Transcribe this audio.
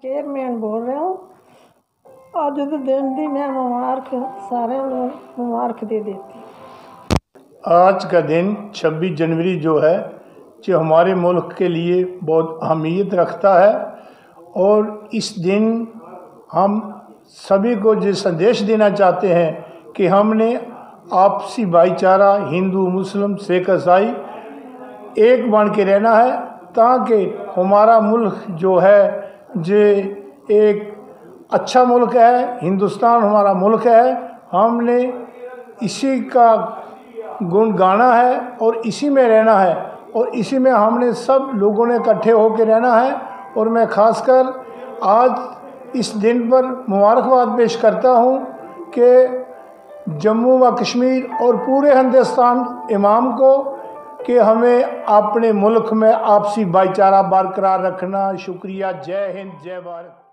Chairman बोल रहा हूँ। आज के दिन दी मैं मुबारक सारे मुबारक दे देती। आज का दिन 26 जनवरी जो है जो हमारे मुल्क के लिए बहुत अहमियत रखता है और इस दिन हम सभी को जो संदेश देना चाहते हैं कि हमने आपसी भाईचारा हिंदू मुस्लिम सिख ईसाई एक बन के रहना है ताकि हमारा मुल्क जो है जो एक अच्छा मुल्क है, हिंदुस्तान हमारा मुल्क है। हमने इसी का गुण गाना है और इसी में रहना है और इसी में हमने सब लोगों ने इकट्ठे होकर रहना है। और मैं खासकर आज इस दिन पर मुबारकबाद पेश करता हूँ कि जम्मू व कश्मीर और पूरे हिंदुस्तान इमाम को कि हमें अपने मुल्क में आपसी भाईचारा बरकरार रखना। शुक्रिया। जय हिंद, जय भारत।